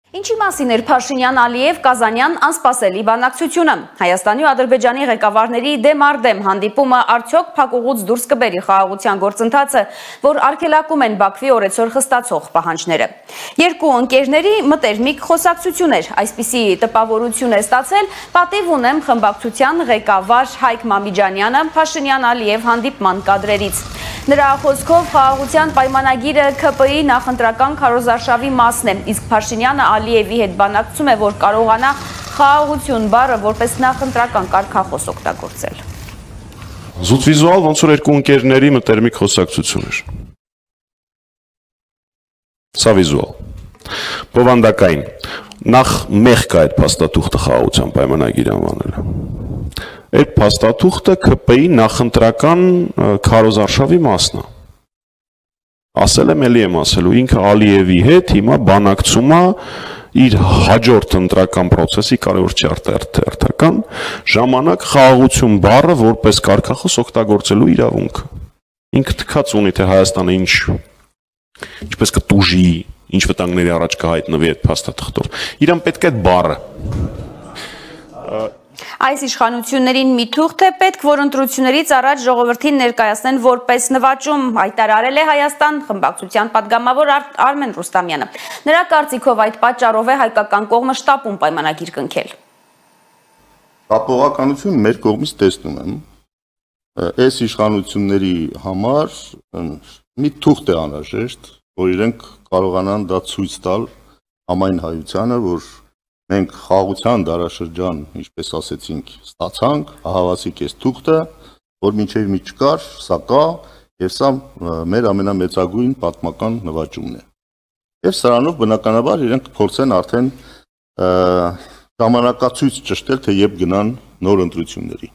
Ինչի մասին էր Փաշինյան-Ալիև Կազանյան անսպասելի բանակցությունը։ Հայաստանի ու Ադրբեջանի ղեկավարների դեմ առ դեմ հանդիպումը արդյոք փակուղուց դուրս կբերի խաղաղության գործընթացը, որ արգելակում են Բաքվի օրեցօր խստացող պահանջները։ Երկու ընկերների մտերմիկ խոսակցություն էր, այսպիսի տպավորություն է ստացել, պատիվ ունեմ խմբակցության ղեկավար Հայկ Մամիջանյանը Փաշինյան-Ալիև հանդիպման կադրերից։ Նրա խոսքով խաղաղության պայմանագիրը ՔՊԻ նախընտրական քարոզարշավի մասն է, իսկ Փաշինյանը Ալիևի հետ բանակցում է, որ կարողանա խաղաղություն բառը որպես նախընտրական կարգախոս օգտագործել։ Զուտ վիզուալ ոնց որ երկու ընկերների մտերմիկ խոսակցություն էր։ Սա վիզուալ։ Բովանդակային։ Նախ մեղք է այդ փաստաթուղթը խաղաղության պայմանագիր անվանելը։ Այդ փաստաթուղթը ՔՊԻ նախընտրական քարոզարշավի մասն է։ Ասել եմ, էլի եմ ասելու, ինքը Ալիևի հետ հիմա բանակցում է իր հաջորդ ընտրական պրոցեսի կարևոր չարտարական ժամանակ խաղաղություն բառը որպես կարգախոս օգտագործելու իրավունքը։ Ինքը թքած ունի, թե Հայաստանը ինչպես կտուժի, ինչ վտանգների առաջ կհայտնվի այդ փաստաթղթով։ Իրան պետք է այդ բառը։ Այս իշխանություններին մի թուղթ է պետք, որ ընտրություններից առաջ ժողովրդին ներկայացնեն որպես նվաճում, հայտարարել է Հայաստան խմբակցության պատգամավոր Արմեն Ռուստամյանը։ Նրա կարծիքով այդ պատճառով է հայկական կողմը շտապում պայմանագիր կնքել։ Շտապողականություն մեր կողմից տեսնում եմ։ Այս իշխանությունների համար մի թուղթ է անհրաժեշտ, որ իրենք կարողանան դա ցույց տալ համայն հայությանը, որ մենք խաղաղության դարաշրջան, ինչպես ասեցինք, ստացանք, ահավասիկ էս թուղթը, որ մինչև մի չկար, սա կա, եւ սա մեր ամենամեծագույն պատմական նվաճումն է։ Եվ սրանով բնականաբար իրենք փորձեն արդեն ժամանակացույց ճշտել, թե երբ գնան նոր ընտրությունների։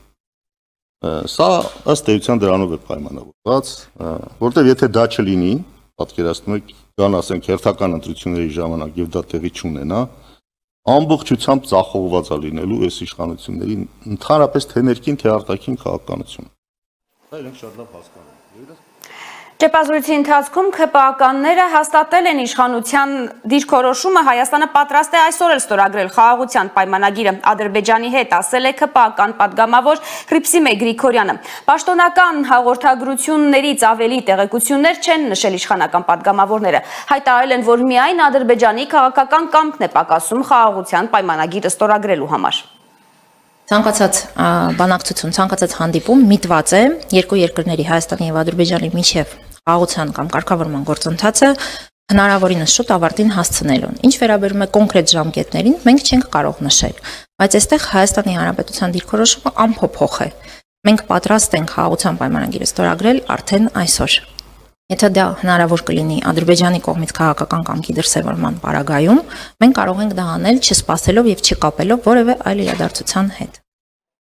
Սա ըստ էության դրանով է պայմանավորված, որտեղ եթե դա չլինի, պատկերացնում եք, գան ասենք հերթական ընտրությունների ժամանակ եւ դա տեղի չունենա, ամբողջությամբ ծախողված է լինելու այս իշխանությունների ընդհանրապես թե ներքին, թե արտաքին քաղաքականությունը։ Դա իրենք շատ լավ հասկանում են։ Ճեպազրույցի ընթացքում ՔՊԱ-ականները հաստատել են իշխանության դիրքորոշումը Հայաստանը պատրաստ է այսօր էլ ստորագրել խաղաղության պայմանագիրը Ադրբեջանի հետ, ասել է ՔՊԱ-ական պատգամավոր Հռիփսիմե Գրիգորյանը։ Պաշտոնական հաղորդագրություններից ավելի տեղեկություններ չեն նշել իշխանական պատգամավորները։ Հայտարարել են, որ միայն Ադրբեջանի քաղաքական կամքն է պակասում խաղաղության պայմանագիրը ստորագրելու համար։ Ցանկացած բանակցություն, ցանկացած հանդիպում միտված է երկու երկրների Հայաստանի եւ Ադրբեջանի միջև խաղաղության կամ կարգավորման գործընթացը հնարավորինս շուտ ավարտին հասցնելուն։ Ինչ վերաբերում է կոնկրետ ժամկետներին, մենք չենք կարող նշել, բայց այստեղ Հայաստանի Հանրապետության դիրքորոշումը ամփոփող է։ Մենք պատրաստ ենք խաղաղության պայմանագիրը ստորագրել արդեն այսօր։ Եթե դա հնարավոր կլինի Ադրբեջանի կողմից քաղաքական կամքի դրսևորման պարագայում, մենք կարող ենք դա անել չսպասելով եւ չկապելով որևէ այլ իրադարձության հետ։